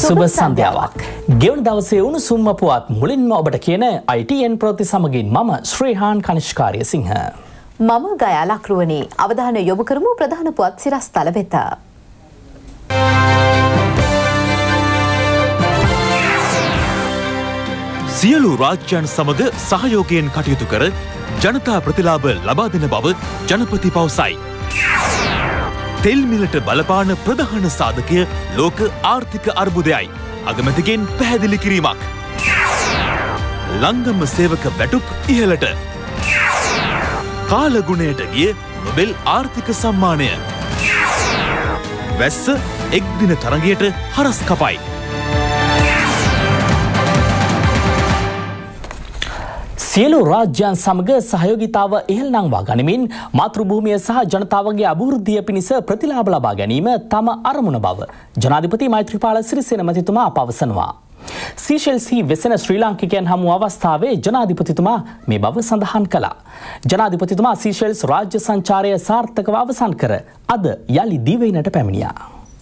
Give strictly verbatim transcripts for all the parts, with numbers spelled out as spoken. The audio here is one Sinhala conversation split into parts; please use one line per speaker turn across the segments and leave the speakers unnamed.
සුබ සන්ධ්‍යාවක්. ගෙවන දවසේ උණුසුම්ම පුවත් මුලින්ම ඔබට කියන I T N ප්‍රවෘත්ති සමගින් මම ශ්‍රීහාන් කනිෂ්කාරිය සිංහ.
මම ගයා ලක්රුවනි. අවධානය යොමු කරමු ප්‍රධාන පුවත් සිරස්තල වෙත.
සියලු රාජ්‍යයන් සමග සහයෝගයෙන් කටයුතු කර ජනතා ප්‍රතිලාභ ලබා දෙන බව ජනපති පවසයි. තෙල් මිලට බලපාන ප්‍රධාන සාධකය ලෝක ආර්ථික අර්බුදයයි. අගමැතිගෙන් පැහැදිලි කිරීමක්. ලංගම සේවක වැටුප් ඉහළට. කාලගුණයට ගිය නොබෙල් ආර්ථික සම්මානය. වැස්ස එක් දින තරගයට හරස් කපයි.
සියලු රාජ්‍යයන් සමග සහයෝගිතාව ඉහළ නංවා ගනිමින් මාතෘභූමිය සහ ජනතාවගේ අභිවෘද්ධිය පිණිස ප්‍රතිලාභ ලබා ගැනීම තම අරමුණ බව ජනාධිපති මෛත්‍රීපාල සිරිසේන මැතිතුමා පවසනවා. සීෂෙල්සි වෙසෙන ශ්‍රී ලාංකිකයන් හමු අවස්ථාවේ ජනාධිපතිතුමා මේ බව සඳහන් කළා. ජනාධිපතිතුමා සීෂෙල්ස් රාජ්‍ය සංචාරය සාර්ථකව අවසන් කර අද යලි දිවයිනට පැමිණියා.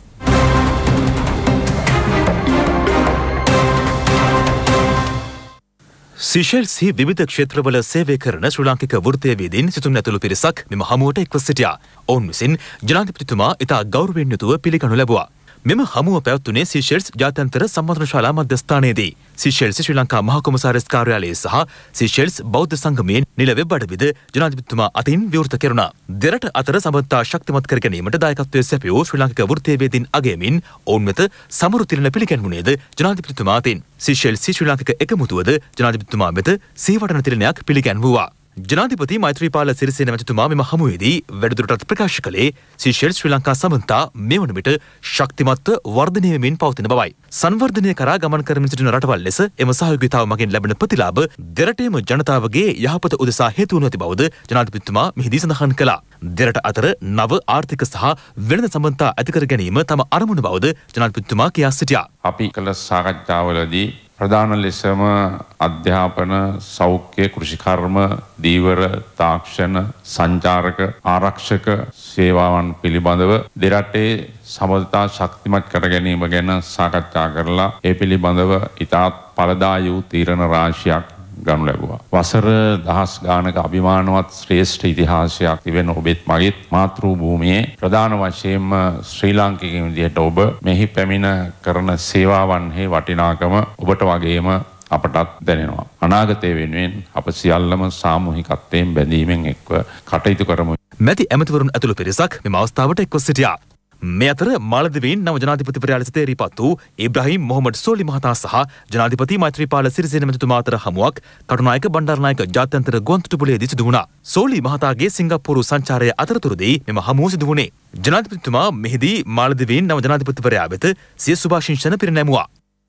සිෂෙල්සි විවිධ ක්ෂේත්‍රවල සේවය කරන ශ්‍රී ලාංකික වෘත්තීයවේදීන් සිතුම් ඇතුළු පිරිසක් මෙම හමුවට එක්ව සිටියා. ඔවුන් විසින් ජනාධිපතිතුමා ඉතා ගෞරවයෙන් යුතුව පිළිගනු ලැබුවා. මෙම හමුව පැවැත්වුණේ සීෂෙල්ස් ජාත්‍යන්තර සම්මන්ත්‍රණ ශාලා මධ්‍යස්ථානයේදී. සීෂෙල්ස් ශ්‍රී ලංකා මහා කොමසාරිස් කාර්යාලයේ සහ සීෂෙල්ස් බෞද්ධ සංගමයේ නිල වෙබ් අඩවිද ජනාධිපතිතුමා අතින් විවෘත කෙරුණා. දෙරට අතර සම්බන්ධතා ශක්තිමත් කර ගැනීමට දායකත්වයේ සැපයූ ශ්‍රී ලාංකික වෘත්තීයවේදීන් අගයමින් ඔවුන් වෙත සමරු තිරණ පිළිගැන්වුණේද ජනාධිපතිතුමා අතින්. සීෂෙල්ස් ශ්‍රී ලාංකික එකමුතුවද ජනාධිපතිතුමා වෙත සීවටන තිරණයක් පිළිගැන්වුවා. ජනාධිපති මෛත්‍රීපාල සිරිසේන මැතිතුමා මෙම හමුවේදී වැඩිදුරටත් ප්‍රකාශ කළේ සීෂෙල්ස් ශ්‍රී ලංකා සමන්තා මේ වන විට ශක්තිමත්ව වර්ධනය වෙමින් පවතින බවයි. සංවර්ධනය කරා ගමන් කරමින් සිටින රටවල් ලෙස එම සහයෝගීතාව මගින් ලැබෙන ප්‍රතිලාභ දෙරටේම ජනතාවගේ යහපත උදෙසා හේතු වනු ඇති බවද ජනාධිපතිතුමා මෙහිදී සඳහන් කළා. දෙරට අතර නව ආර්ථික සහ වෙළඳ සම්බන්ධතා ඇති කර ගැනීම තම අරමුණ බවද ජනාධිපතිතුමා කියා සිටියා.
අපි කළ සාකච්ඡාවලදී ප්‍රධාන ලෙසම අධ්‍යාපන, සෞඛ්‍ය, කෘෂිකර්ම, දීවර, තාක්ෂණ, සංචාරක, ආරක්ෂක සේවාවන් පිළිබඳව දෙරටේ සමගතා ශක්තිමත් කර ගැනීම ගැන සාකච්ඡා කරලා ඒ පිළිබඳව ඉතාත් ඵලදායී වූ තීරණ රාශියක් ගනු ලැබුවා. වසර දහස් ගානක අභිමානවත් ශ්‍රේෂ්ඨ ඉතිහාසයක් තිබෙන ඔබෙත් මගෙත් මාතෘ භූමියේ ප්‍රධාන වශයෙන්ම ශ්‍රී ලාංකිකයන් විදිහට ඔබ මෙහි පැමිණ කරන සේවාවන්හි වටිනාකම ඔබට වගේම අපටත් දැනෙනවා. අනාගතය වෙනුවෙන් අප සියල්ලම සාමූහිකත්වයෙන් බැඳීමෙන් එක්ව කටයුතු කරමු.
මැති ඇමතිවරුන් ඇතුළු පිරිසක් මෙම අවස්ථාවට එක්ව සිටියා. මේ අතර මාලදිවයින් නව ජනාධිපතිවරයා ලෙස තේරීපත් වූ ඉබ්‍රාහීම් මොහොමඩ් සෝලි මහතා සහ ජනාධිපති මෛත්‍රීපාල සිරිසේන මැතිතුමා අතර හමුවක් කටුනායක බණ්ඩාරනායක ජාත්‍යන්තර ගුවන්තොටුපළේදී සිදු වුණා. සෝලි මහතාගේ සිංගප්පූරු සංචාරය අතරතුරදී මෙම හමුව සිදු වුණේ. ජනාධිපතිතුමා මෙහිදී මාලදිවයින් නව ජනාධිපතිවරයා වෙත සිය සුභාශිංසන පිරිනැමුවා.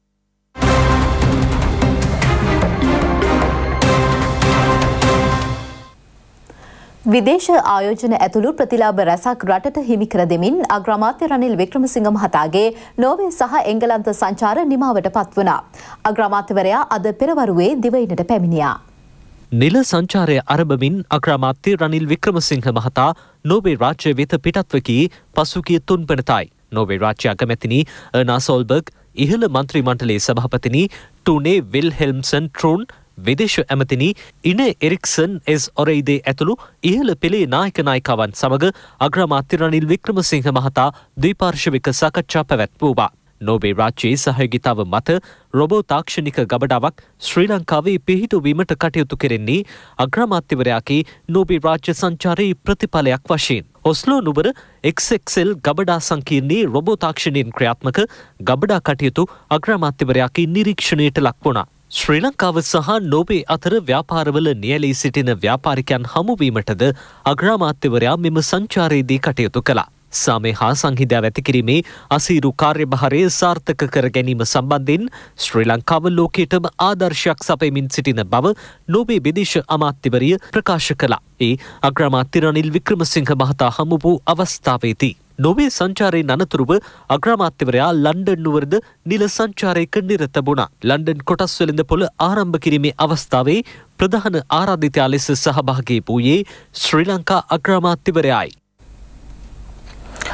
විදේශ ආයෝජන ඇතුළු ප්‍රතිලාභ රැසක් රටට හිමි කර දෙමින් අග්‍රාමාත්‍ය රනිල් වික්‍රමසිංහ මහතාගේ නෝර්වේ සහ එංගලන්ත සංචාර නිමාවට පත් වුණා. අග්‍රාමාත්‍යවරයා අද පෙරවරුවේ දිවයිනට පැමිණියා.
නිල සංචාරය ආරම්භමින් අග්‍රාමාත්‍ය රනිල් වික්‍රමසිංහ මහතා නෝර්වේ රාජ්‍ය වෙත පිටත්ව කී පසුගිය තුන්වනදායි. නෝර්වේ රාජ්‍ය අගමැතිනි අර්නා සෝල්බර්ග්, ඉහළ මන්ත්‍රී මණ්ඩලයේ සභාපතිනි ටුනේ විල්හෙල්ම්සන් ට්‍රෝන්, විදේශ ඇමතිනි ඉන එරික්සන් එස් ඔරෙයිදේ ඇතුළු ඉහළ පෙළේ නායක නායිකාවන් සමග අග්‍රාමාත්‍ය රනිල් වික්‍රමසිංහ මහතා ද්විපාර්ශ්වික සාකච්ඡා පැවැත්වුවා. නෝර්වේ රාජ්‍යයේ සහයෝගිතාව මත රොබෝ තාක්ෂණික ගබඩාවක් ශ්‍රී ලංකාවේ පිහිටුවීමට කටයුතු කෙරෙන්නේ අග්‍රාමාත්‍යවරයාගේ නෝර්වේ රාජ්‍ය සංචාරයේ ප්‍රතිඵලයක් වශයෙන්. ඔස්ලෝ නුවර එක්ස් එක්ස් එල් ගබඩා සංකීර්ණයේ රොබෝ තාක්ෂණයෙන් ක්‍රියාත්මක ගබඩා කටයුතු අග්‍රාමාත්‍යවරයාගේ නිරීක්ෂණයට ලක් වුණා. ශ්‍රී ලංකාව සහ නෝර්වේ අතර ව්‍යාපාරවල නියැලී සිටින ව්‍යාපාරිකයන් හමුවීමටද අග්‍රාමාත්‍යවරයා මෙම සංචාරයේදී කටයුතු කළා. සාමය හා සංහිඳාව ඇති කිරීමේ අසීරු කාර්යභාරය සාර්ථක කර ගැනීම සම්බන්ධයෙන් ශ්‍රී ලංකාව ලෝකයටම ආදර්ශයක් සපයමින් සිටින බව නෝර්වේ විදේශ අමාත්‍යවරිය ප්‍රකාශ කළා. ඒ අග්‍රාමාත්‍ය රනිල් වික්‍රමසිංහ මහතා හමු වූ අවස්ථාවේදී නෝර්වේ සංචාරයෙන් අනතුරුව අග්‍රාමාත්‍යවරයා ලන්ඩන් නුවරද නිල සංචාරයක නිරත වුණා. ලන්ඩන් කොටස් වෙළඳපොළ ආරම්භ කිරීමේ අවස්ථාවේ ප්‍රධාන ආරාධිතයා ලෙස සහභාගී වූයේ ශ්‍රී ලංකා අග්‍රාමාත්‍යවරයායි.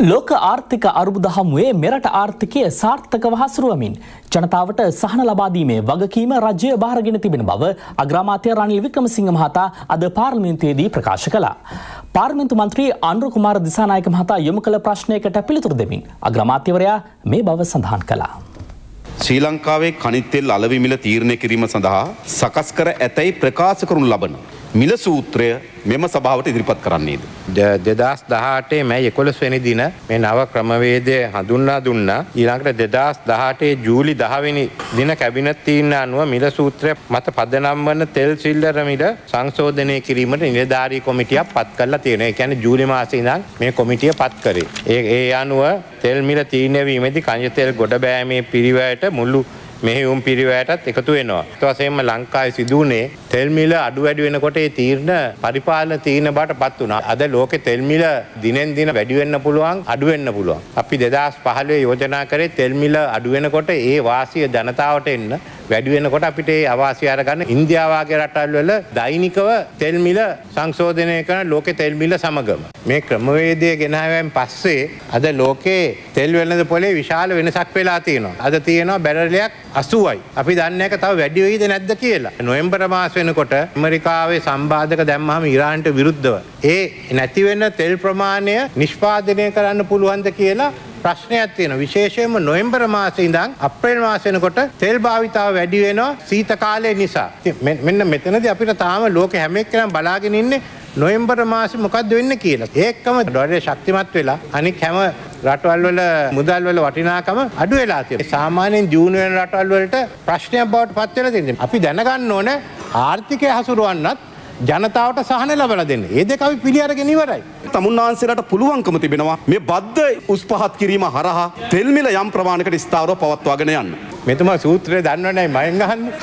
ලෝක ආර්ථික අර්බුද හමුවේ මෙරට ආර්ථිකය සාර්ථකව හසුරුවමින් ජනතාවට සහන ලබා දීමේ වගකීම රජය බාරගෙන තිබෙන බව අග්‍රාමාත්‍ය රනිල් වික්‍රමසිංහ මහතා අද පාර්ලිමේන්තුවේදී ප්‍රකාශ කළා. පාර්ලිමේන්තු මන්ත්‍රී අනුර කුමාර දිසානායක මහතා යොමු කළ ප්‍රශ්නයකට පිළිතුරු දෙමින් අග්‍රාමාත්‍යවරයා මේ බව සඳහන් කළා.
ශ්‍රී ලංකාවේ කනිත් තෙල් අලෙවි මිල තීරණය කිරීම සඳහා සකස් කර ඇතැයි ප්‍රකාශ කරනු ලබන මිල සූත්‍රය මෙම සභාවට ඉදිරිපත් කරන්නේද?
දෙදස් දහඅටේ මැයි එකොළොස් වෙනි දින මේ නව ක්‍රමවේදය හඳුන්වා දුන්නා. ඊළඟට දෙදස් දහඅටේ ජූලි දහ වෙනි දින කැබිනට් තීරණ අනුව මිල සූත්‍රය මත පදනම් වන තෙල් සිල්ලර මිල සංශෝධනය කිරීමට නිලධාරී කොමිටියක් පත් කරලා තියෙනවා. ඒ කියන්නේ ජූලි මාසයේ ඉඳන් මේ කොමිටිය පත් කරේ. ඒ ඒ අනුව තෙල් මිල තීරණය වීමේදී කනිජ තෙල් ගොඩ බෑමේ පිරිවැයට මුළු මෙහෙයුම් පිරිවැයටත් එකතු වෙනවා. ඒ වගේම ලංකාවේ සිදු වුණේ තෙල් මිල අඩු වැඩි වෙනකොට ඒ තීරණ පරිපාලන තීරණ බවට පත් වුණා. අද ලෝකේ තෙල් මිල දිනෙන් දින වැඩි වෙන්න පුළුවන්, අඩු වෙන්න පුළුවන්. අපි දෙදහස් පහළොව යෝජනා කරේ තෙල් මිල අඩු වෙනකොට ඒ වාසිය ජනතාවට එන්න, වැඩි වෙනකොට අපිට ඒ අවාසිය අරගන්න ඉන්දියාව වගේ රටවල් වල දෛනිකව තෙල් මිල සංශෝධනය කරන ලෝකේ තෙල් මිල සමගම මේ ක්‍රමවේදය ගෙනාවෙන් පස්සේ අද ලෝකේ තෙල් වෙළඳ පොලේ විශාල වෙනසක් වෙලා තියෙනවා. අද තියෙනවා බැරලයක් අසූවයි. අපි දන්නේ නැහැ තව වැඩි වෙයිද නැද්ද කියලා. නොවැම්බර් මාස වෙනකොට ඇමරිකාවේ සම්බාධක දැම්මහම ඉරාන්ට විරුද්ධව ඒ නැති වෙන තෙල් ප්‍රමාණය නිෂ්පාදනය කරන්න පුළුවන්ද කියලා ප්‍රශ්නයක් තියෙනවා. විශේෂයෙන්ම නොවැම්බර් මාසේ ඉඳන් අප්‍රේල් මාස වෙනකොට තෙල් භාවිතාව වැඩි වෙනවා සීත කාලය නිසා. මෙන්න මෙතනදී අපිට තාම ලෝකෙ හැම එක්කම බලාගෙන ඉන්නේ නොවැම්බර් මාසේ මොකද්ද වෙන්නේ කියලා. ඒකම ඩොලරය ශක්තිමත් වෙලා අනික හැම රටවල් වල මුදල් වල වටිනාකම අඩු වෙලා තියෙනවා. සාමාන්‍යයෙන් ජූන් වෙන රටවල් වලට ප්‍රශ්නයක් බවට පත් වෙලා තියෙනවා. අපි දැනගන්න ඕනේ ආර්ථිකය හසුරවන්නත් ජනතාවට සහන ලබා දෙන්න. ඒ දෙක අපි පිළි අරගෙන ඉවරයි.
තමුන්නාන්සේලාට පුළුවන්කම තිබෙනවා මේ බද්ධ උස් පහත් කිරීම හරහා තෙල් මිල යම් ප්‍රමාණයකට ස්ථාවරව පවත්වාගෙන යන්න.
මෙතුමා සූත්‍රය දන්නවනේ මයෙන් අහන්නේ.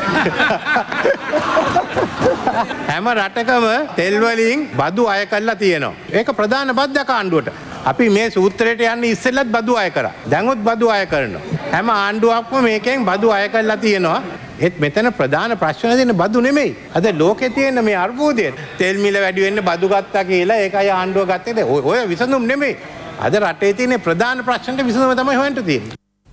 හැම රටකම තෙල් වලින් බදු අය කරලා තියෙනවා. ඒක ප්‍රධාන බද්ධක ආණ්ඩුවට. අපි මේ සූත්‍රයට යන්නේ ඉස්සෙල්ලත් බදු අය කරා. දැන්වත් බදු අය කරනවා. හැම ආණ්ඩුවක්ම මේකෙන් බදු අය කරලා තියෙනවා. ඒත් මෙතන ප්‍රධාන ප්‍රශ්න දෙන බදු නෙමෙයි. අද ලෝකේ තියෙන මේ අර්බුදය තෙල් මිල වැඩි වෙන්න බදු ගත්තා කියලා ඒකයි ආණ්ඩුව ගත්තේ. ඔය විසඳුම් නෙමෙයි. අද රටේ තියෙන ප්‍රධාන ප්‍රශ්නට විසඳුම තමයි හොයන්න තියෙන්නේ.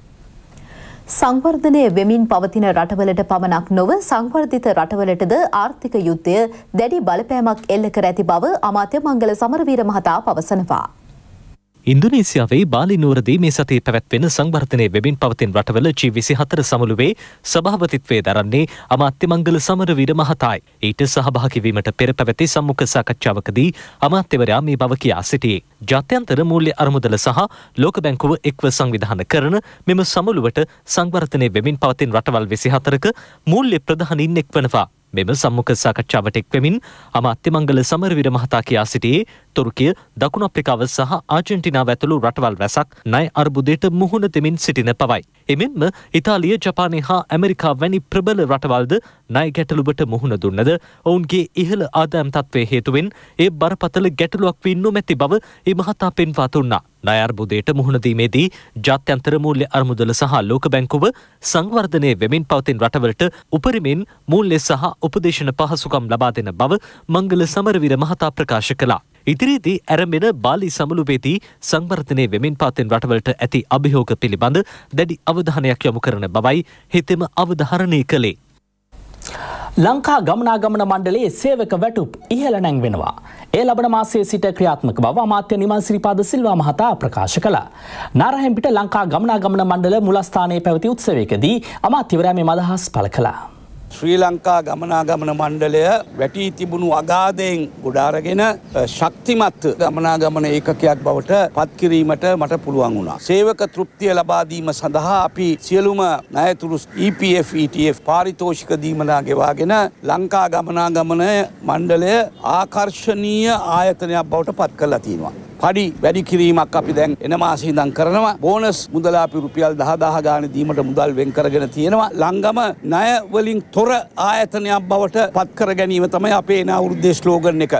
සංවර්ධනය වෙමින් පවතින රටවලට පමණක් නොව සංවර්ධිත රටවලටද ආර්ථික යුද්ධය දැඩි බලපෑමක් එල්ල කර ඇති බව අමාත්‍ය මංගල සමරවීර මහතා පවසනවා.
ඉන්දුනීසියාවේ බාලි නුවරදී මේ සතියේ පැවැත්වෙන සංවර්ධනය වෙමින් පවතින රටවල ජී විසිහතර සමුළුවේ සභාපතිත්වයේ දරන්නේ අමාත්‍ය මංගල සමරවීර මහතායි. ඊට සහභාගී වීමට පෙර පැවති සම්මුඛ සාකච්ඡාවකදී අමාත්‍යවරයා මේ බව කියා සිටියේ. ජාත්‍යන්තර මූල්‍ය අරමුදල සහ ලෝක බැංකුව එක්ව සංවිධානය කරන මෙම සමුළුවට සංවර්ධනය වෙමින් පවතින රටවල් විසිහතරක මූල්‍ය ප්‍රධානීන් එක්වනවා. මෙම සම්මුඛ සාකච්ඡාවට එක්වෙමින් අමාත්‍ය මංගල සමරවීර මහතා කියා සිටියේ තුර්කිය, දකුණු අප්‍රිකාව සහ ආජන්ටිනාව ඇතුළු රටවල් රැසක් ණය අර්බුදයට මුහුණ දෙමින් සිටින බවයි. එමෙන්ම ඉතාලිය, ජපානය හා ඇමරිකාව වැනි ප්‍රබල රටවල්ද ණය ගැටලුවට මුහුණ දුන්නද ඔවුන්ගේ ඉහළ ආදායම් තත්ත්වයේ හේතුවෙන් ඒ බරපතල ගැටලුවක් වී නොමැති බව ඒ මහතා පෙන්වා දුන්නා. ණය අර්බුදයට මුහුණ දීමේදී ජාත්‍යන්තර මූල්‍ය අරමුදල සහ ලෝක බැංකුව සංවර්ධනය වෙමින් පවතින රටවලට උපරිමෙන් මූල්‍ය සහ උපදේශන පහසුකම් ලබා දෙන බව මංගල සමරවීර මහතා ප්‍රකාශ කළා. ඉදිරියේදී ආරම්භන බාලි සමුළුවේදී සංවර්ධනය වෙමින් පවතින රටවලට ඇති අභියෝග පිළිබඳ දැඩි අවධානයක් යොමු කරන බවයි හිතෙම අවධාරණය කළේ.
ලංකා ගමනාගමන මණ්ඩලයේ සේවක වැටුප් ඉහළ නැංවෙනවා. ඒ ලබන මාසයේ සිට ක්‍රියාත්මක බව අමාත්‍ය නිමල් සිරිපාද සිල්වා මහතා ප්‍රකාශ කළා. නාරහෙම්පිට ලංකා ගමනාගමන මණ්ඩල මුලස්ථානයේ පැවති උත්සවයකදී අමාත්‍යවරයා මේ අදහස් පළ කළා.
ශ්‍රී ලංකා ගමනාගමන මණ්ඩලය වැටී තිබුණු අගාධයෙන් ගොඩාරගෙන ශක්තිමත් ගමනාගමන ඒකකයක් බවට පත් කිරීමට මට පුළුවන් වුණා. සේවක තෘප්තිය ලබා දීම සඳහා අපි සියලුම ණයතුරු E P F E T F පාරිතෝෂික දීමනා ගෙවාගෙන ලංකා ගමනාගමන මණ්ඩලය ආකර්ශනීය ආයතනයක් බවට පත් කරලා තියෙනවා. පඩි වැඩි කිරීමක් අපි දැන් එන මාසෙ ඉඳන් කරනවා. බෝනස් මුදල අපි රුපියල් දහදාහ ගාණ දීමට මුදල් වෙන් කරගෙන තියෙනවා. ලංගම ණය වලින් තොර ආයතනයක් බවට පත් කර ගැනීම තමයි අපේ එන අවුරුද්දේ ස්ලෝගන් එක.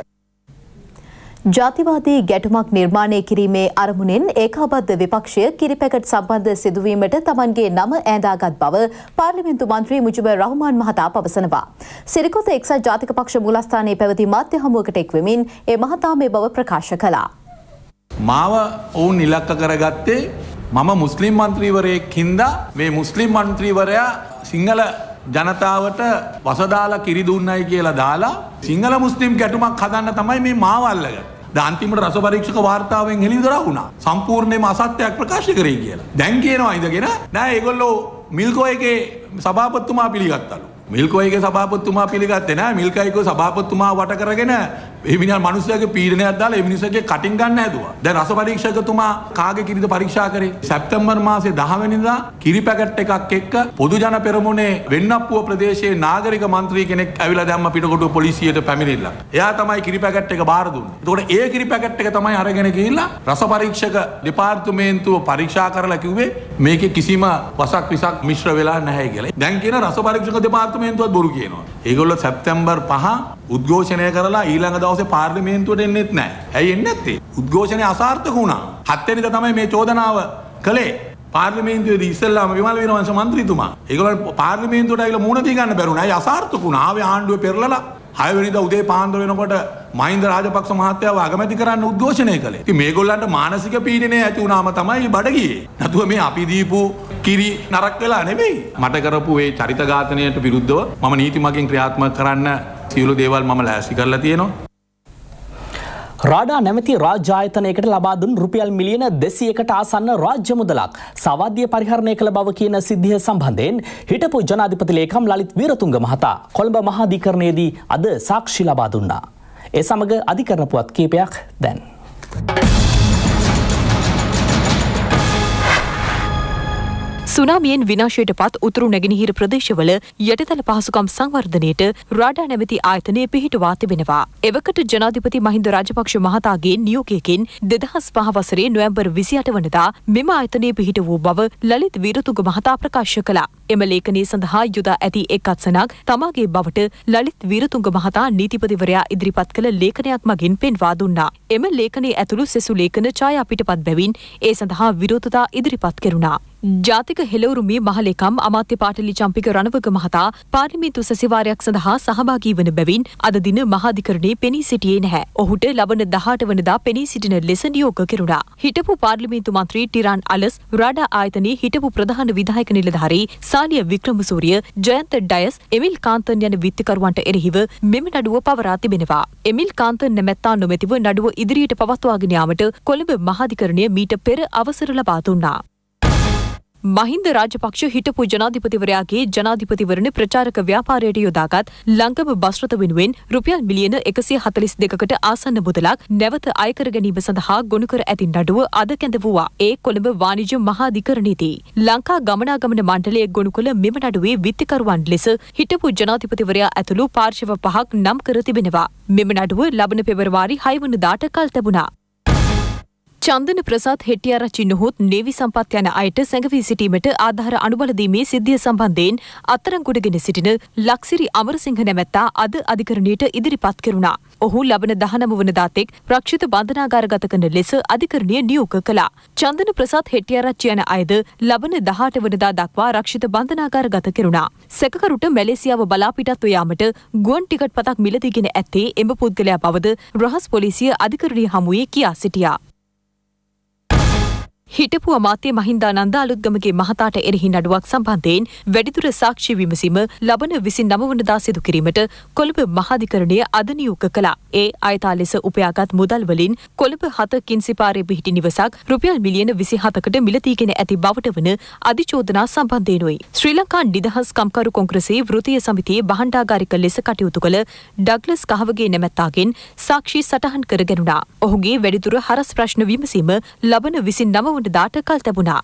ජාතිවාදී ගැටුමක් නිර්මාණය කිරීමේ අරමුණෙන් ඒකාබද්ධ විපක්ෂය කිරිපැකට් සම්බන්ධ සිදුවීමට තමන්ගේ නම ඈඳාගත් බව පාර්ලිමේන්තු මන්ත්‍රී මුජිබුර් රහ්මාන් මහතා පවසනවා. සිරිකොත එක්සත් ජාතික පක්ෂ මූලස්ථානයේ පැවති මාධ්‍ය හමුවකට එක්වෙමින් ඒ මහතා මේ බව ප්‍රකාශ කළා.
මාව ඔවුන් ඉලක්ක කරගත්තේ මම මුස්ලිම් මන්ත්‍රීවරයෙක් හින්දා මේ මුස්ලිම් මන්ත්‍රීවරයා සිංහල ජනතාවට වසදාලා කිරි දුන්නයි කියලා දාලා සිංහල මුස්ලිම් ගැටුමක් හදන්න තමයි මේ මාව අල්ලගත්තේ. දැන් අන්තිමට රස පරීක්ෂක වාර්තාවෙන් හෙළිදරව් වුණා. සම්පූර්ණයෙන්ම අසත්‍යයක් ප්‍රකාශ කරේ කියලා. දැන් කියනවා ඉඳගෙන නෑ ඒගොල්ලෝ මිල්කෝ එකේ සභාපතිතුමා පිළිගත්තලු. මිල්කෝ එකේ සභාපතිතුමා පිළිගත්තේ නෑ. මිල්කෝ එකේ සභාපතිතුමා වට කරගෙන ඒ මිනිහා මිනිස්සුගේ පීඩනයක් දාලා ඒ මිනිස්සුගේ කටින් ගන්න හැදුවා. දැන් රස පරීක්ෂකතුමා කාගේ කිරිද පරීක්ෂා කරේ? සැප්තැම්බර් මාසේ දහ වෙනිදා කිරි පැකට් එකක් එක්ක පොදු ජන පෙරමුණේ වෙන්නප්පුව ප්‍රදේශයේ නාගරික මන්ත්‍රී කෙනෙක් ඇවිල්ලා දැම්ම පිටකොටුව පොලිසියට පැමිණිලා. එයා තමයි කිරි පැකට් එක බාර දුන්නේ. එතකොට ඒ කිරි පැකට් එක තමයි අරගෙන ගිහිල්ලා රස පරීක්ෂක දෙපාර්තමේන්තුව පරීක්ෂා කරලා කිව්වේ මේකේ කිසිම වසක් විසක් මිශ්‍ර වෙලා නැහැ කියලා. දැන් කියන රස පරීක්ෂක දෙපාර්තමේන්තුවත් බොරු කියනවා. ඒගොල්ලෝ සැප්තැම්බර් පහ උද්ඝෝෂණය කරලා ඊළඟ දවසේ පාර්ලිමේන්තුවට එන්නෙත් නැහැ. ඇයි එන්නේ නැත්තේ? උද්ඝෝෂණය අසාර්ථක වුණා. හත් වෙනිදා තමයි මේ චෝදනාව කළේ. පාර්ලිමේන්තුවේදී ඉස්සෙල්ලාම විමල් වීරවංශ මන්ත්‍රීතුමා. ඒගොල්ලෝ පාර්ලිමේන්තුවට ඇවිල්ලා මුණ දී ගන්න බැරුණා. ඇයි අසාර්ථක වුණා? ආවේ ආණ්ඩුවේ පෙරලලා හය වෙනිදා උදේ පාන්දර වෙනකොට මහින්ද රාජපක්ෂ මහත්තයාව අගමැති කරන්න උද්ඝෝෂණය කළේ. ඉතින් මේගොල්ලන්ට මානසික පීඩනය ඇති වුණාම තමයි බඩ ගියේ. නැතුව මේ අපි දීපු කිරි නරක වෙලා නෙමෙයි. මට කරපු ඒ චරිත ඝාතනයට විරුද්ධව මම නීති මගින් ක්‍රියාත්මක කරන්න සියලු දේවල් මම ලෑස්ති කරලා තියෙනවා.
රාඩා නැමැති රාජ්‍ය ආයතනයකට ලබා දුන් රුපියල් මිලියන දෙසීයකට ආසන්න රාජ්‍ය මුදලක් සාවාද්‍ය පරිහරණය කළ බව කියන සිද්ධිය සම්බන්ධයෙන් හිටපු ජනාධිපති ලේකම් ලලිත් වීරතුංග මහතා කොළඹ මහාධිකරණයේදී අද සාක්ෂි ලබා දුන්නා. ඒ සමග අධිකරණ පුවත් කීපයක් දැන්.
සුනාමියෙන් විනාශයට පත් උතුරු නැගෙනහිර ප්‍රදේශවල යටිතල පහසුකම් සංවර්ධනයට රාඩා නැමැති ආයතනය පිහිටුවා තිබෙනවා. එවකට ජනාධිපති මහින්ද රාජපක්ෂ මහතාගේ නියෝගයකින් දෙදහස් පහ වසරේ නොවැම්බර් විසිඅට වනදා මෙම ආයතනය පිහිට වූ බව ලලිත් වීරතුංග මහතා ප්‍රකාශ කළා. එම ලේඛනය සඳහා යොදා ඇති එක් අත්සනක් තමාගේ බවට ලලිත් වීරතුංග මහතා නීතිපතිවරයා ඉදිරිපත් කළ ලේඛනයක් මගින් පෙන්වා දුන්නා. එම ලේඛනයේ ඇතුළු සෙසු ලේඛන ඡායා පිටපත් බැවින් ඒ සඳහා විරෝධතා ඉදිරිපත් කෙරුණා. ජාතික හෙළවරුමේ මහලේකම් අමාත්‍ය පාටලි චම්පික රණවක මහතා පාර්ලිමේන්තු සැසිවාරයක් සඳහා සහභාගී වන බැවින් අද දින මහාධිකරණයේ පෙනී සිටියේ නැහැ. ඔහුට ලබන දහඅට වනදා පෙනී සිටින ලෙස නියෝග කෙරුණා. හිටපු පාර්ලිමේන්තු මන්ත්‍රී ටිරාන් අලස්, රාඩා ආයතනයේ හිටපු ප්‍රධාන විධායක නිලධාරී සාලිය වික්‍රමසූරිය, ජයන්ත ඩයස්, එමිල් කාන්තන් යන විත්තිකරුවන්ට එරෙහිව මෙම නඩුව පවරා තිබෙනවා. එමිල් කාන්තන් නැමැත්තා නොමැතිව නඩුව ඉදිරියට පවත්වාගෙන යාමට කොළඹ මහාධිකරණය මීට පෙර අවසර ලබා දුන්නා. මහින්ද රාජපක්ෂ හිටපු ජනාධිපතිවරයාගේ ජනාධිපතිවරණ ප්‍රචාරක ව්‍යාපාරයට යොදාගත් ලංකම බස් රථ වෙනුවෙන් රුපියල් මිලියන එකසිය හතළිස් දෙකකට ආසන්න මුදලක් නැවත අයකර ගැනීම සඳහා ගොනු කර ඇති නඩුව අද කැඳවුවා. ඒ කොළඹ වාණිජ්‍ය මහාධිකරණයේදී ලංකා ගමනාගමන මණ්ඩලය ගොනු කළ මෙම නඩුවේ විත්තිකරුවන් ලෙස හිටපු ජනාධිපතිවරයා ඇතුළු පාර්ශව පහක් නම් කර තිබෙනවා. මෙම නඩුව ලබන පෙබරවාරි හය වනදාට කල් තැබුණා. චන්දන ප්‍රසාද් හෙට්ටිආරච්චි නොහොත් නේවි සම්පත් යන අයට සැඟවී සිටීමට ආධාර අනුබල දීමේ සිද්ධිය සම්බන්ධයෙන් අත්අඩංගුවටගෙන සිටින ලක්සිරි අමරසිංහ නැමැත්තා අද අධිකරණයට ඉදිරිපත් කෙරුණා. ඔහු ලබන දහනව වනදා තෙක් රක්ෂිත බන්ධනාගාරගත කරන ලෙස අධිකරණය නියෝග කළා. චන්දන ප්‍රසාද් හෙට්ටිආරච්චි යන අයද ලබන දහඅට වනදා දක්වා රක්ෂිත බන්ධනාගාරගත කෙරුණා. සැකකරුට මැලේසියාව බලා පිටත්ව යාමට ගුවන් ටිකට් පතක් මිලදීගෙන ඇත්තේ එම පුද්ගලයා බවද රහස් පොලිසිය අධිකරණය හමුවේ කියා සිටියා. හිටපු අමාත්‍ය මහින්දානන්ද අලුත්ගමගේ මහතාට එරෙහි නඩුවක් සම්බන්ධයෙන් වැඩිදුර සාක්ෂි විමසීම ලබන විසිනව වනදා සිදු කිරීමට කොළඹ මහාධිකරණය අද නියෝග කළා. ඒ අයථා ලෙස උපයාගත් මුදල් වලින් කොළඹ හත කින්සිපාරේ පිහිටි නිවසක් රුපියල් මිලියන විසිහතකට මිලදීගෙන ඇති බවට වන අධිචෝදනා සම්බන්ධයෙනුයි. ශ්‍රී ලංකා නිදහස් කම්කරු කොංග්‍රසයේ වෘත්තීය සමිතියේ බහණ්ඩාගාරික ලෙස කටයුතු කළ ඩග්ලස් කහවගේ නැමැත්තාගෙන් සාක්ෂි සටහන් කරගෙනුණා. ඔහුගේ වැඩිදුර හරස් ප්‍රශ්න විමසීම ලබන විසිනව දාට කල් තැබුණා.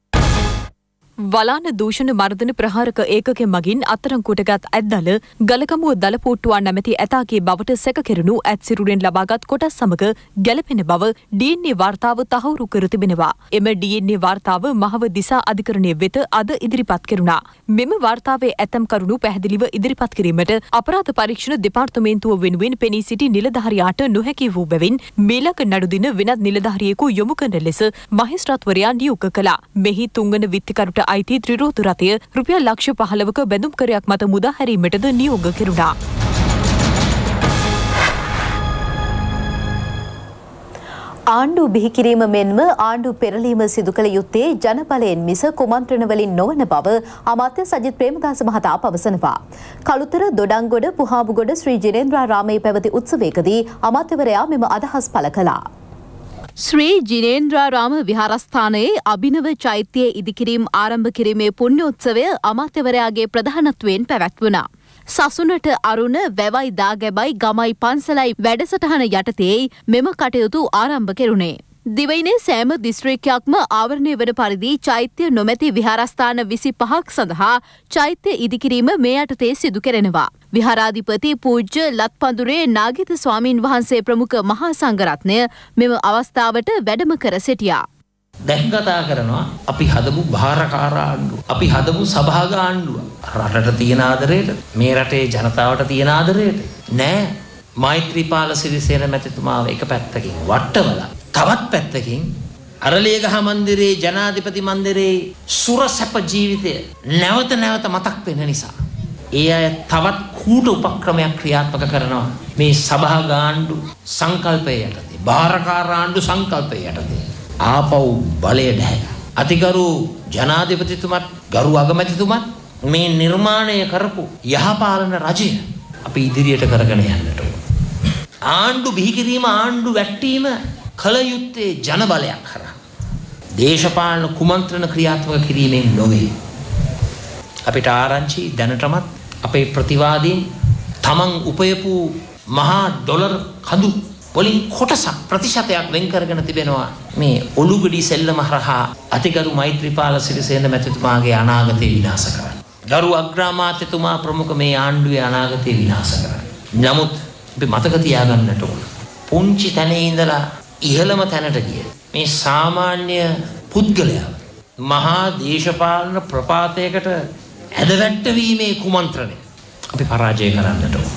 වලාන දූෂණ මර්දන ප්‍රහාරක ඒකකෙන් මගින් අත්අඩංගුවටගත් ඇත්දල ගලගමුව දලපෝට්ටුවා නැමැති ඇතාගේ බවට සැකකෙරුණු ඇත්සිරුරෙන් ලබාගත් කොටස් සමග ගැලපෙන බව ඩී එන් ඒ වාර්තාව තහවුරු කර තිබෙනවා. එම ඩී එන් ඒ වාර්තාව මහව දිසා අධිකරණය වෙත අද ඉදිරිපත් කෙරුණා. මෙම වාර්තාවේ ඇතම් කරුණු පැහැදිලිව ඉදිරිපත් කිරීමට අපරාධ පරීක්ෂණ දෙපාර්තමේන්තුව වෙනුවෙන් පෙනී සිටි නිලධාරියාට නොහැකි වූ බැවින් මීළඟ නඩු දින වෙනත් නිලධාරියෙකු යොමු කරන ලෙස මහේස්ත්‍රාත්වරයා නියෝග කළා. මෙහි තුන්වන විත්තිකරුට අයිති ත්‍රිරෝතු රථය රුපියල් ලක්ෂ පහළවක බැඳුම් කරයක් මත මුදා හැරීමටද නියෝග කෙරුණා.
ආණ්ඩු බිහිකිරීම මෙන්ම ආණ්ඩු පෙරලීම සිදු කළ යුත්තේ ජනබලයෙන් මිස කුමන්ත්‍රණ වලින් නොවන බව අමාත්‍ය සජිත් ප්‍රේමදාස මහතා පවසනවා. කළුතර දොඩංගොඩ පුහාඹුගොඩ ශ්‍රී ජිනේන්ද්‍රාරාමයේ පැවති උත්සවයකදී අමාත්‍යවරයා මෙම අදහස් පළ කළා. ශ්‍රී ජිනේන්ද්‍රාරාම විහාරස්ථානයේ අභිනව චෛත්‍යයේ ඉදිකිරීම ආරම්භ කිරීමේ පුණ්‍යෝත්සවය අමාත්‍යවරයාගේ ප්‍රධානත්වයෙන් පැවැත්වුණා. සසුනට අරුණ වැවයි දාගැබයි ගමයි පන්සලයි වැඩසටහන යටතේ මෙම කටයුතු ආරම්භ කෙරුණේ. දිවයිනේ සෑම දිස්ත්‍රික්කයක්ම ආවරණය වන පරිදි චෛත්‍ය නොමැති විහාරස්ථාන විසි පහක් සඳහා චෛත්‍ය ඉදිකිරීම මේ යටතේ සිදු කෙරෙනවා. විහාරාධිපති පූජ්‍ය ලත්පඳුරේ නාගිත ස්වාමීන් වහන්සේ ප්‍රමුඛ මහා සංඝරත්නය මෙම අවස්ථාවට වැඩම කර සිටියා.
දැන් කතා කරනවා අපි හදපු භාරකාර ආණ්ඩුව. අපි හදපු සභාග ආණ්ඩුව. රටට තියෙන ආදරයට, මේ රටේ ජනතාවට තියෙන ආදරයට නෑ මෛත්‍රීපාල සිරිසේන මැතිතුමාව එක පැත්තකින් වට්ටවලා තවත් පැත්තකින් අරලියගහ මන්දිරේ ජනාධිපති මන්දිරේ සුරසැප ජීවිතය නැවත නැවත මතක් වෙන නිසා ඒ අය තවත් කූට උපක්‍රමයක් ක්‍රියාත්මක කරනවා මේ සභාග ආණ්ඩු සංකල්පය යටතේ, භාරකාර ආණ්ඩු සංකල්පය යටතේ. ආපව් බලය නැහැ. අතිගරු ජනාධිපතිතුමත් ගරු අගමැතිතුමත් මේ නිර්මාණය කරපු යහපාලන රජය අපි ඉදිරියට කරගෙන යන්නට ඕන. ආණ්ඩු බිහිකිරීම ආණ්ඩු වැට්ටීම කල යුත්තේ ජනබලයක් කරා. දේශපාලන කුමන්ත්‍රණ ක්‍රියාත්මක කිරීමෙන් නොවේ. අපිට ආරංචි දැනටමත් අපේ ප්‍රතිවාදීන් තමන් උපයපු මහා ඩොලර් කඳු වලින් කොටසක් ප්‍රතිශතයක් වෙන් කරගෙන තිබෙනවා මේ ඔලුගඩි සෙල්ලම හරහා අතිගරු මෛත්‍රීපාල සිරිසේන මැතිතුමාගේ අනාගතය විනාශ කරන්න. ගරු අග්‍රාමාත්‍යතුමා ප්‍රමුඛ මේ ආණ්ඩුවේ අනාගතය විනාශ කරන්න. නමුත් අපි මතක තියාගන්නට ඕන. පුංචි තැනේ ඉඳලා ඉහළම තැනට ගිය මේ සාමාන්‍ය පුද්ගලයා මහා දේශපාලන ප්‍රපාතයකට ඇදවැට්ටවීමේ කුමන්ත්‍රණය අපි පරාජය කරන්නට ඕන.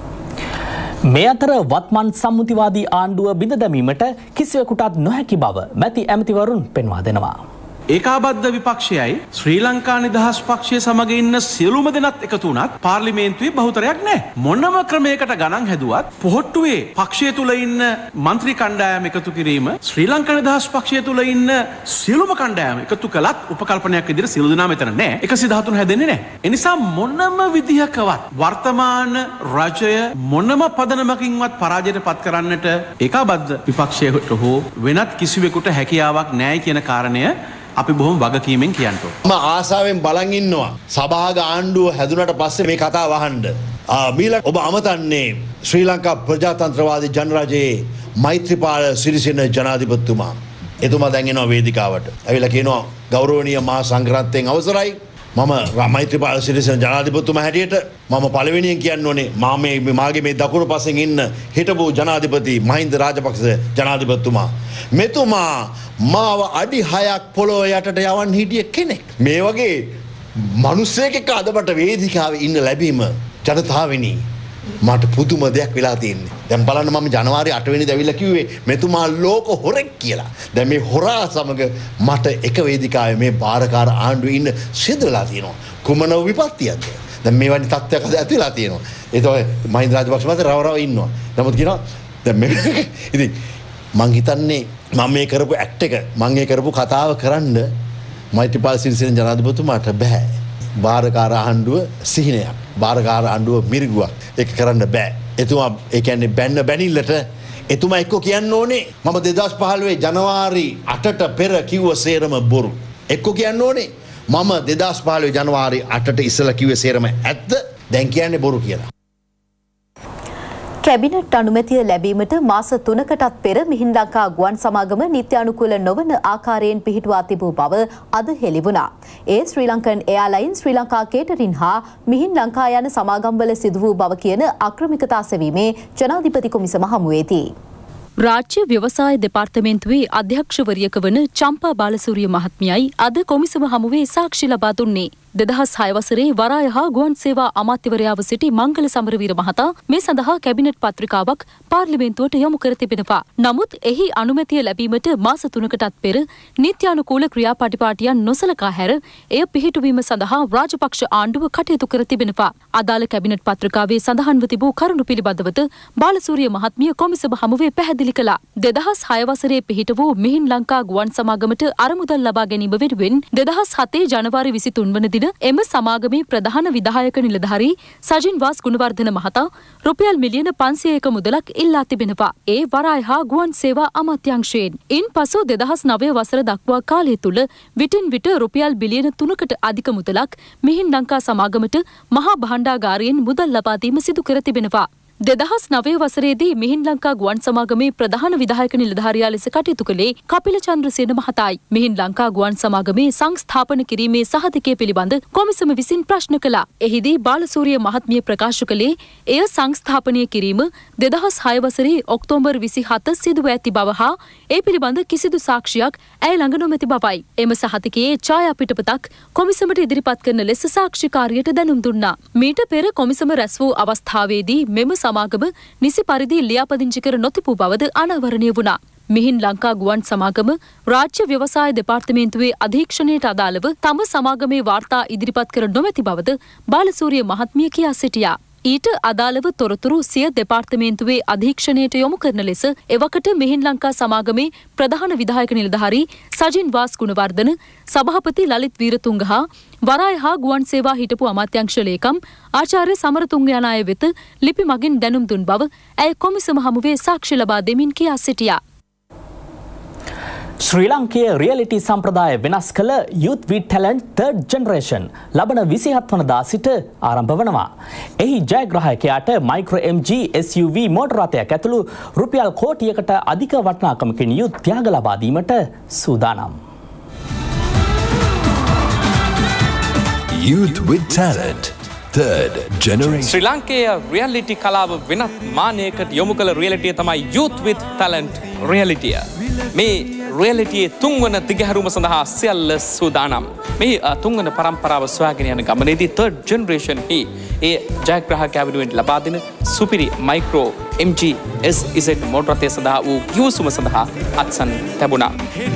මේ අතර වත්මන් සම්මුතිවාදී ආණ්ඩුව බිඳ දැමීමට කිසිවෙකුටත් නොහැකි බව මැති ඇමතිවරුන් පෙන්වා දෙනවා.
ඒකාබද්ධ විපක්ෂයයි ශ්‍රී ලංකා නිදහස් පක්ෂය සමග ඉන්න සියලුම දෙනාත් එකතු වුණත් පාර්ලිමේන්තුවේ බහුතරයක් නැහැ. මොනම ක්‍රමයකට ගණන් හැදුවත් පොහොට්ටුවේ පක්ෂය තුල ඉන්න മന്ത്രി කණ්ඩායම එකතු කිරීම ශ්‍රී ලංකා නිදහස් පක්ෂය තුල ඉන්න සියලුම කණ්ඩායම එකතු කළත් උපකල්පනයක් විදිහට සියලු දෙනා මෙතන නැහැ. එකසිය දහතුන හැදෙන්නේ නැහැ. ඒ නිසා මොනම විදිහකවත් වර්තමාන රජය මොනම පදනමකින්වත් පරාජයට පත් කරන්නට ඒකාබද්ධ විපක්ෂයට හෝ වෙනත් කිසිවෙකුට හැකියාවක් නැහැ කියන කාරණය අපි බොහොම වගකීමෙන් කියන්න ඕන.
මම ආසාවෙන් බලන් ඉන්නවා සභාග ආණ්ඩුව හැදුනට පස්සේ මේ කතාව අහන්න. මීල ඔබ අමතන්නේ ශ්‍රී ලංකා ප්‍රජාතන්ත්‍රවාදී ජනරජයේ මෛත්‍රීපාල සිරිසේන ජනාධිපතිතුමා. එතුමා දැන් එනවා වේදිකාවට. ඇවිල්ලා කියනවා ගෞරවනීය මහා සංඝරත්නයෙන් අවසරයි. මම මෛත්‍රීපාල සිරිසේන ජනාධිපතිතුමා හැටියට මම පළවෙනියෙන් කියන්න ඕනේ මම මේ මාගේ මේ දකුණු පස්සෙන් ඉන්න හිටපු ජනාධිපති මහින්ද රාජපක්ෂ ජනාධිපතිතුමා. මෙතුමා මාව අඩි හයක් පොළොව යටට යවන්න හිටිය කෙනෙක්. මේ වගේ මිනිස්සෙක් එක්ක අදබට වේදිකාවේ ඉන්න ලැබීම ජනතාවෙනි මට පුදුම දෙයක් වෙලා තියෙන්නේ. දැන් බලන්න මම ජනවාරි අට වෙනිදා ඇවිල්ලා කිව්වේ මෙතුමා ලෝක හොරෙක් කියලා. දැන් මේ හොරා සමග මට එක වේදිකාවේ මේ බාරකාර ආණ්ඩුවේ ඉන්න සිද්ධ වෙලා තියෙනවා. කුමන විපත්තියක්ද? දැන් මේ වගේ තත්ත්වයක් අද ඇති වෙලා තියෙනවා. ඒ තමයි මහින්ද රාජපක්ෂ මහතා රව රව ඉන්නවා. නමුත් කියනවා දැන් මේ ඉතින් මං හිතන්නේ මම මේ කරපු ඇක්ට් එක මම මේ කරපු කතාව කරන්න මෛත්‍රීපාල සිරිසේන ජනාධිපතිතුමාට බෑ. බාරකාර ආණ්ඩුව සිහිනයක්. බාරකාර ආණ්ඩුව මිරිගුවක්. ඒක කරන්න බෑ. එතුමා ඒ කියන්නේ බැන්න බැනිල්ලට එතුමා එක්ක කියන්න ඕනේ මම දෙදහස් පහළොව ජනවාරි අටට පෙර කිව්ව සේරම බොරු. එක්ක කියන්න ඕනේ මම දෙදහස් පහළොව ජනවාරි අටට ඉස්සලා කිව්ව සේරම ඇත්ත. දැන් කියන්නේ බොරු කියලා.
කැබිනට් අනුමැතිය ලැබීමට මාස තුනකටත් පෙර මිහින් ලංකා ගුවන් සමාගම නිත්‍යානුකූල නොවන ආකාරයෙන් පිහිටුවා තිබූ බව අද හෙළි වුණා. ඒ ශ්‍රී ලංකන් එයාලයින් ශ්‍රී ලංකා කේටරින් හා මිහින් ලංකා යන සමාගම්වල සිදු වූ බව කියන අක්‍රමිකතා සෙවීමේ ජනාධිපති කොමිසම හමුවේදී.
රාජ්‍ය ව්‍යවසාය දෙපාර්තමේන්තුවේ අධ්‍යක්ෂවරියක වන චම්පා බාලසූරිය මහත්මියයි අද කොමිසම හමුවේ සාක්ෂි ලබා දුන්නේ. දෙදහස් හය වසරේ වරාය හා ගුවන් සේවා අමාත්‍යවරයාව සිටි මංගල සමරවීර මහතා මේ සඳහා කැබිනට් පත්‍රිකාවක් පාර්ලිමේන්තුවට යොමු කර තිබෙනවා. නමුත් එහි අනුමැතිය ලැබීමට මාස තුනකටත් පෙර නීත්‍යානුකූල ක්‍රියාපටිපාටියන් නොසලකා හැර එය පිහිටුවීම සඳහා රාජපක්ෂ ආණ්ඩුව කටයුතු කර තිබෙනවා. අදාළ කැබිනට් පත්‍රිකාවේ සඳහන්ව තිබූ කරුණු පිළිබඳවද බාලසූරිය මහත්මිය කොමිසම හමුවේ පැහැදිලි කළා. දෙදහස් හය වසරේ පිහිට වූ මිහින් ලංකා ගුවන් සමාගමට අරමුදල් ලබා ගැනීම වෙනුවෙන් දෙදහස් හතේ ජනවාරි විසිතුන් වන දින එම සමාගමේ ප්‍රධාන විධායක නිලධාරී සජින් වාස් ගුණවර්ධන මහතා රුපියල් මිලියන පන්සියයක මුදලක් ඉල්ලා තිබෙනවා. ඒ වරාය හා ගුවන් සේවා අමාත්‍යාංශයෙන්. ඉන්පසු දෙදහස් නවය වසර දක්වා කාලය තුල විටින් විට රුපියල් බිලියන තුනකට අධික මුදලක් මිහින් ලංකා සමාගමට මහා භාණ්ඩාගාරයෙන් මුදල් ලබා දීම සිදු කර තිබෙනවා. දෙදහස් නවය වසරේදී මිහින් ලංකා ගුවන් සමාගමේ ප්‍රධාන විධායක නිලධාරියා ලෙස කටයුතු කළේ කපිල චන්ද්‍රසේන මහතායි. මිහින් ලංකා ගුවන් සමාගමේ සංස්ථාපන කිරීමේ සහතිකය පිළිබඳ කොමිසම විසින් ප්‍රශ්න කළා. එහිදී බාලසූරිය මහත්මිය ප්‍රකාශ කළේ එය සංස්ථාපනය කිරීම දෙදහස් හය වසරේ ඔක්තෝබර් විසිහත සිදුව ඇති බව හා ඒ පිළිබඳ කිසිදු සාක්ෂියක් ඇය ළඟ නොමැති බවයි. එම සහතිකයේ ඡායා පිටපතක් කොමිසමට ඉදිරිපත් කරන ලෙස සාක්ෂිකාරියට දැනුම් දුන්නා. මීට පෙර කොමිසම රැස් වූ අවස්ථාවේදී මෙම සමාගම නිසි පරිදි ලියාපදිංචි කර නොතිබූ බවද අනාවරණය වුණා. මිහින් ලංකා ගුවන් සමාගම රාජ්‍ය ව්‍යවසාය දෙපාර්තමේන්තුවේ අධීක්ෂණයට අදාළව තම සමාගමේ වාර්තා ඉදිරිපත් කර නොමැති බවද බාලසූරිය මහත්මිය කියා සිටියා. ඊට අදාළව තොරතුරු සිය දෙපාර්තමේන්තුවේ අධීක්ෂණයට යොමු කරන ලෙස එවකට මිහින් ලංකා සමාගමේ ප්‍රධාන විධායක නිලධාරී සජින් වාස් ගුණවර්ධන, සභාපති ලලිත් වීරතුංග හා වරාය හා ගුවන් සේවා හිටපු අමාත්‍යංශ ලේකම් ආචාර්ය සමරතුංග යන අය වෙත ලිපි මගින් දැනුම් දුන් බව ඇය කොමිසම හමුවේ සාක්ෂි ලබා දෙමින් කියා සිටියා.
ශ්‍රී ලංකයේ රියලිටි සම්ප්‍රදාය වෙනස් කළ Youth with Talent Third Generation ලබන විසිහත් වනදා සිට ආරම්භ වනවා. එහි ජයග්‍රාහකයාට micro M G S U V මෝටර රථයක් ඇතුළු රුපියල් කෝටියකට අධික වටිනාකමකින් යුත් ත්‍යාග ලබා දීමට සූදානම්.
Youth with Talent Third Generation.
Sri ලංකයේ රියලිටි කලාව වෙනත් මානයකට යොමු කළ රියලිටිය තමයි Youth with Talent රියලිටිය. මේ රියලිටියේ තුන්වන දිගහැරුම සඳහා සියල්ල සූදානම්. මේ තුන්වන පරම්පරාව සොයාගෙන යන ගමනේදී Third Generation හි ඒ ජයග්‍රාහකයා වෙනුවෙන් ලබා දෙන සුපිරි micro M G S Z මෝටර රථය සඳහා වූ ගිවිසුම සඳහා අත්සන් ලැබුණා.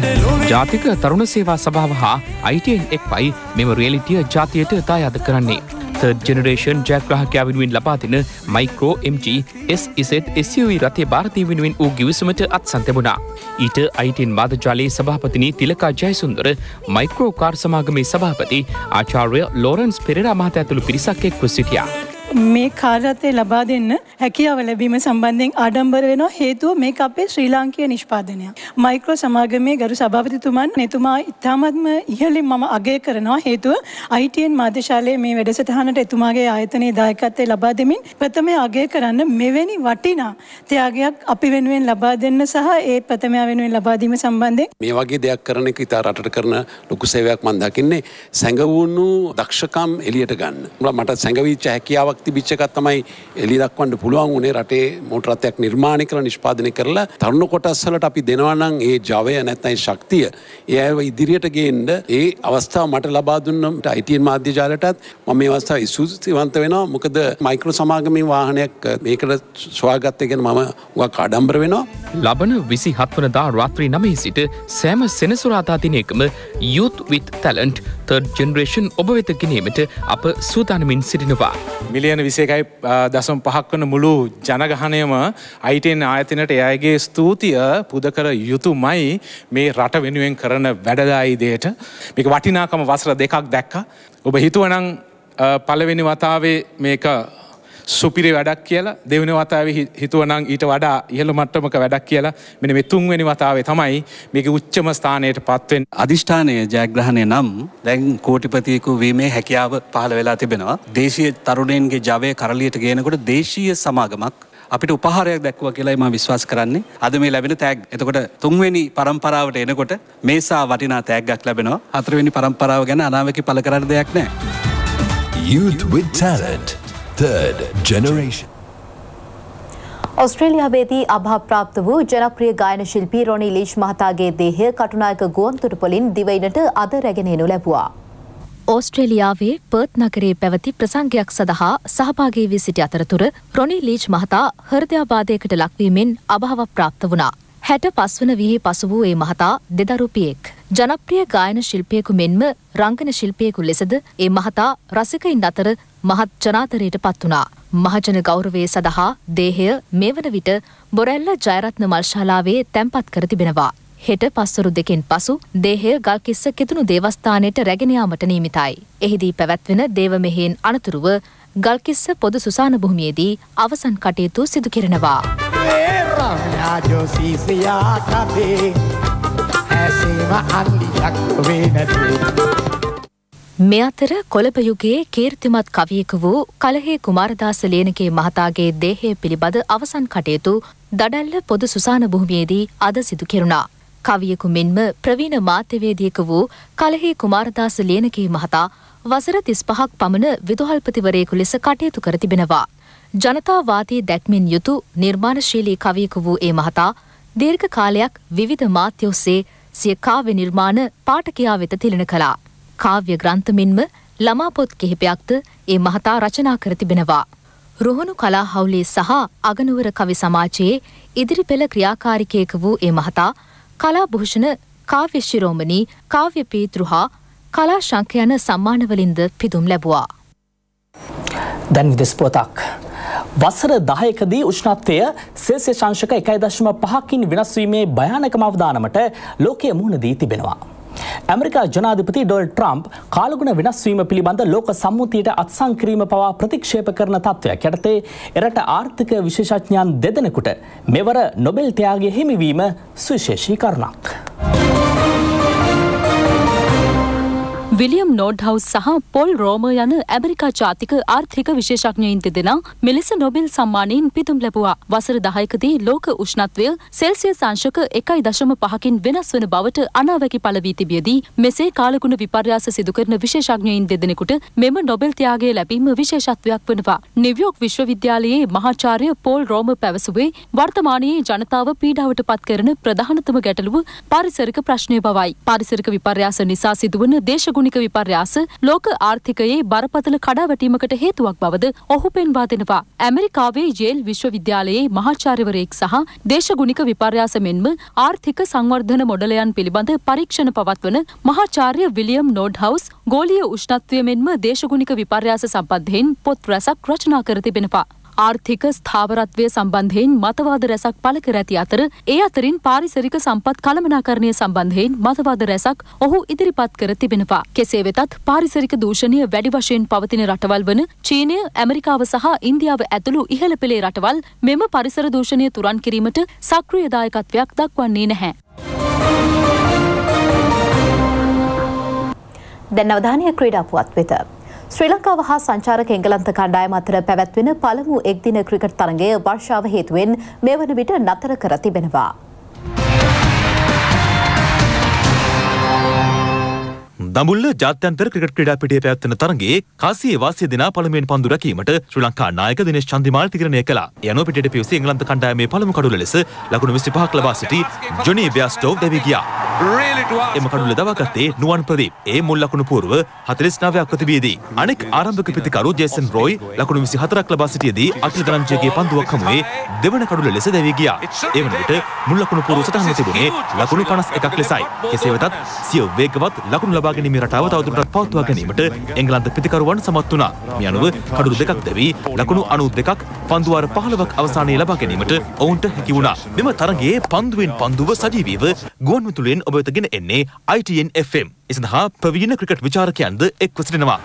ජාතික තරුණ සේවා සභාව හා අයි ටී එන් එක්වයි මෙම රියලිටිය ජාතියට දායාද කරන්නේ. Third Generation ජයග්‍රාහකයා වෙනුවෙන් ලබා දෙන micro M G S Z S U V රථය භාරතීය වෙනුවෙන් වූ ගිවිසුමට අත්සන් ලැබුණා. ඊට අයි ටී එන් වාදජාලයේ සභාපතිනි තිලකා ජයසුන්දර, මයික්‍රෝ කාර් සමාගමේ සභාපති ආචාර්ය ලෝරන්ස් පෙරේරා මහතා ඇතුළු පිරිසක් එක්ව සිටියා.
මේ කාර්යරතේ ලබා දෙන්න හැකියාව ලැබීම සම්බන්ධයෙන් ආඩම්බර වෙනවා. හේතුව මේක අපේ ශ්‍රී ලාංකීය නිෂ්පාදනයක්. මයික්‍රෝ සමාගමේ ගරු සභාපතිතුමන් එතුමා ඉතාමත්ම ඉහළින් මම අගය කරනවා. හේතුව අයි ටී එන් මාධ්‍යශාලයේ මේ වැඩසටහනට එතුමාගේ ආයතනයේ දායකත්වය ලබා දෙමින් ප්‍රථමයෙන් අගය කරන්න මෙවැනි වටිනා ත්‍යාගයක් අපි වෙනුවෙන් ලබා දෙන්න සහ ඒ ප්‍රථමයා වෙනුවෙන් ලබා දීම සම්බන්ධයෙන්
මේ වගේ දෙයක් කරන එක ඉතා රටට කරන ලොකු සේවයක් මම දකින්නේ. සැඟවුණු දක්ෂකම් එළියට ගන්න. මට සැඟවිච්ච හැකියාවක් තිබිච්ච එකක් තමයි එළිය දක්වන්න පුළුවන් උනේ. රටේ මෝටර රථයක් නිර්මාණය කරලා නිෂ්පාදනය කරලා තරුණ කොටස් වලට අපි දෙනවා නම් ඒ ජවය නැත්නම් ඒ ශක්තිය ඒ අයව ඉදිරියට ගේන්න ඒ අවස්ථාව මට ලබා දුන්න අයි ටී එන් මාධ්‍ය ජාලයටත් මම මේ අවස්ථාව ඉසුසිවන්ත වෙනවා. මොකද මයික්‍රෝ සමාගමේ වාහනයක් මේකට සොයාගත්ත එක ගැන මම උගක් ආඩම්බර වෙනවා.
ලබන විසිහත් වනදා රාත්‍රී නවයේ සිට සෑම සෙනසුරාදා දිනයකම Youth with Talent Third Generation ඔබ වෙත ගෙනීමට අප සූදානමින් සිටිනවා.
මිලියන විසිඑකයි දශම පහක් වන මුළු ජනගහනයම අයි ටී එන් ආයතනයට ඒ අයගේ ස්තුතිය පුද කර යුතුමයි මේ රට වෙනුවෙන් කරන වැඩදායී දෙයට. මේක වටිනාකම වසර දෙකක් දැක්කා. ඔබ හිතුවනම් පළවෙනි වතාවේ මේක සුපිරි වැඩක් කියලා, දෙවෙනි වතාවේ හිතුවනම් ඊට වඩා ඉහළ මට්ටමක වැඩක් කියලා, මෙන්න මේ තුන්වෙනි වතාවේ තමයි මේකේ උච්චම ස්ථානයට පත් වෙන්නේ.
අධිෂ්ඨානයේ ජයග්‍රහණය නම් දැන් කෝටිපතියෙකු වීමේ හැකියාව පහළ වෙලා තිබෙනවා. දේශීය තරුණයන්ගේ ජවය කරලියට ගේනකොට දේශීය සමාගමක් අපිට උපහාරයක් දැක්වුවා කියලායි මම විශ්වාස කරන්නේ. අද මේ ලැබෙන තෑග්. එතකොට තුන්වෙනි පරම්පරාවට එනකොට මේසා වටිනා තෑග්ගක් ලැබෙනවා. හතරවෙනි පරම්පරාව ගැන අනාවැකි පළ කරන්න දෙයක් නැහැ.
Youth with Talent Third Generation.
ඔස්ට්‍රේලියාවේදී අභාවප්‍රාප්ත වූ ජනප්‍රිය ගායන ශිල්පී රොනි ලීච් මහතාගේ දේහය කටුනායක ගුවන්තොටුපොළින් දිවයිනට අද රැගෙන එනු ලැබුවා.
ඕස්ට්‍රේලියාවේ පර්ත් නගරයේ පැවති ප්‍රසංගයක් සඳහා සහභාගී වී සිටි අතරතුර රොනි ලීච් මහතා හෘදයාබාධයකට ලක්වීමෙන් අභාව ප්‍රාප්ත වුණා. හැට පස් වන විහි පසු වූ ඒ මහතා දෙදරුපියෙක්. ජනප්‍රිය ගායන ශිල්පියෙකු මෙන්ම රංගන ශිල්පියෙකු ලෙසද ඒ මහතා රසිකයින් අතර මහත් ජනාදරයට පත් වුණා. මහජන ගෞරවය සඳහා දේහය මේ වන විට බොරැල්ල ජයරත්න මල්ශාලාවේ තැන්පත් කර තිබෙනවා. හෙට පස්වරු දෙකෙන් පසු දේහය ගල්කිස්ස කිතුණු දේවස්ථානයට රැගෙන යාමට නියමිතයි. එහිදී පැවැත්වෙන දේව මෙහෙයෙන් අනතුරුව ගල්කිස්ස පොදු සුසාන භූමියේදී අවසන් කටයුතු සිදු කෙරෙනවා. මේ අතර කොළඹ යුගයේ කීර්තිමත් කවියෙකු වූ කලහේ කුමාරදාස ලේනගේ මහතාගේ දේහය පිළිබඳ අවසන් කටයුතු දඩැල්ල පොදු සුසාන භූමියේදී අද සිදු කෙරුණා. කවියෙකු මෙන්ම ප්‍රවීණ මාධ්‍යවේදියෙකු වූ කලහේ කුමාරදාස ලේනගේ මහතා වසර තිස් පහක් පමණ විදුහල්පතිවරයෙකු ලෙස කටයුතු කර තිබෙනවා. ජනතාවාදී දැක්මෙන් යුතු නිර්මාණශීලී කවියෙකු වූ ඒ මහතා දීර්ඝ කාලයක් විවිධ මාධ්‍ය ඔස්සේ සිය කාව්‍ය නිර්මාණ පාඨකයා වෙත තිලන කළා. කාව්‍ය ග්‍රන්ථ මෙන්ම ළමා පොත් කිහිපයක්ද ඒ මහතා රචනා කර තිබෙනවා. රුහුණු කලා හවුලේ සහ අගනුවර කවි සමාජයේ ඉදිරිපෙළ ක්‍රියාකාරිකයෙකු වූ ඒ මහතා කලා භූෂණ, කාව්‍ය ශිරෝමණී, කාව්‍ය පීතෘ හා කලා ශංඛ යන සම්මානවලින්ද පිදුම් ලැබුවා.
දැන් විදෙස් පුවතක්. වසර දහයකදී උෂ්ණත්වය සෙල්සියස් අංශක එකයි දශම පහකින් වෙනස් වීමේ භයානකම අවදානමට ලෝකය මුහුණ දී තිබෙනවා. ඇමරිකා ජනාධිපති ඩොනල්ඩ් ට්‍රම්ප් කාලගුණ වෙනස් වීම පිළිබඳ ලෝක සම්මුතියට අත්සන් කිරීම පවා ප්‍රතික්ෂේප කරන තත්ත්වයක් යටතේ එරට ආර්ථික විශේෂඥයන් දෙදෙනෙකුට මෙවර නොබෙල් ත්‍යාගය හිමිවීම සුවිශේෂී කරුණක්.
විලියම් නෝඩ්හවුස් සහ පොල් රෝමර් යන ඇමරිකා ජාතික ආර්ථික විශේෂඥයින් දෙදෙනා මෙලෙස නොබෙල් සම්මානයෙන් පිදුම් ලැබුවා. වසර දහයකදී ලෝක උෂ්ණත්වය සෙල්සියස් අංශක එකයි දශම පහකින් වෙනස් වන බවට අනාවැකි පළ වී තිබියදී මෙසේ කාලගුණ විපර්යාස සිදු කරන විශේෂඥයින් දෙදෙනෙකුට මෙම නොබෙල් ත්‍යාගය ලැබීම විශේෂත්වයක් වනවා. නිව්යෝක් විශ්වවිද්‍යාලයේ මහාචාර්ය පොල් රෝමර් පැවසුවේ වර්තමානයේ ජනතාව පීඩාවට පත් කරන ප්‍රධානතම ගැටලුව පාරිසරික ප්‍රශ්නය බවයි. පාරිසරික විපර්යාස නිසා සිදුවන දේශගුණ විපර්යාස ලෝක ආර්ථිකයේ බරපතල කඩාවැටීමකට හේතුවක් බවද ඔහු පෙන්වා දෙනවා. ඇමරිකාවේ යේල් විශ්වවිද්‍යාලයේ මහාචාර්යවරයෙක් සහ දේශගුණික විපර්යාස මෙන්ම ආර්ථික සංවර්ධන මොඩලයන් පිළිබඳ පරීක්ෂණ පවත්වන මහාචාර්ය විලියම් නෝඩ්හවුස් ගෝලීය උෂ්ණත්වය මෙන්ම දේශගුණික විපර්යාස සම්බන්ධයෙන් පොත් රැසක් රචනා කර තිබෙනවා. ආර්ථික ස්ථාවරත්වය සම්බන්ධයෙන් මතවාද රැසක් පළ කර ඇති අතර ඒ අතරින් පාරිසරික සම්පත් කළමනාකරණය සම්බන්ධයෙන් මතවාද රැසක් ඔහු ඉදිරිපත් කර තිබෙනවා. කෙසේ වෙතත් පාරිසරික දූෂණය වැඩි වශයෙන් පවතින රටවල් වන චීනය, ඇමරිකාව සහ ඉන්දියාව ඇතුළු ඉහළ පෙළේ රටවල් මෙම පරිසර දූෂණය තුරන් කිරීමට සක්‍රිය දායකත්වයක් දක්වන්නේ නැහැ.
දැන් අවධානය ක්‍රීඩා පුවත් වෙත. ශ්‍රී ලංකාව හා සංචාරක එංගලන්ත කණ්ඩායම අතර පැවැත්වෙන පළමු එක්දින ක්‍රිකට් තරගය වර්ෂාව හේතුවෙන් මේ වන විට නතර කර තිබෙනවා.
දඹුල්ල ජාත්‍යන්තර ක්‍රිකට් ක්‍රීඩා පිටියේ පැවැත්වෙන තරගයේ කාසියේ වාසිය දිනා පළමුවෙන් පන්දු රැකීමට ශ්‍රී ලංකා නායක දිනේෂ් චන්දිමාල් තීරණය කළා. ඒ අනුව පිටියට පිවිසි එංගලන්ත කණ්ඩායමේ පළමු කඩුල ලෙස ලකුණු විසි පහක් ලබා සිටි ජොනි බ්‍යාස්ටෝව් දැවී ගියා. එම කඩුල දවාගත්තේ නුවන් ප්‍රදීප්. ඒ මුල් ලකුණු පූර්ව හතළිස් නවයක් ප්‍රතිබියේදී. අනෙක් ආරම්භක පිතිකරු ජේසන් රොයි ලකුණු විසි හතරක් ලබා සිටියේදී අකිල ධනංජයගේ පන්දුවක් හමුවේ දෙවන කඩුල ලෙස දැවී ගියා. ඒ වන විට මුල් ලකුණු පූර්ව සටහන තිබුණේ ලකුණු පනස් එකක් ලෙසයි. කෙසේ වෙතත් සිය වේගවත් ලකුණු ලබා ගැනීමේ රටාව තවදුරටත් පවත්වා ගැනීමට එංගලන්ත පිතිකරුවන් සමත් වුණා. මේ අනුව කඩුළු දෙකක් දැවී ලකුණු අනූ දෙකක් පන්දුවාර පහළොවක් අවසානයේ ලබා ගැනීමට ඔවුන්ට හැකි වුණා. මෙම තරගයේ පන්දුවෙන් පන්දුව සජීවීව ගුවන්විදුලියෙන් ඔබ වෙත ගෙන එන්නේ I T N F M. ඒ සඳහා ප්‍රවීණ ක්‍රිකට් විචාරකයන්ද එක්ව සිටිනවා.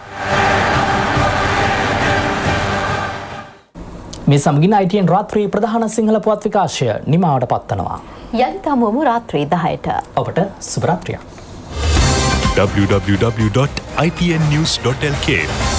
මේ සමගින් I T N රාත්‍රී ප්‍රධාන සිංහල පුවත් විකාශය නිමාවට පත්වනවා.
යලිත හමුවමු රාත්‍රී දහයට.
ඔබට සුබ රාත්‍රියක්.
w w w dot i t n news dot l k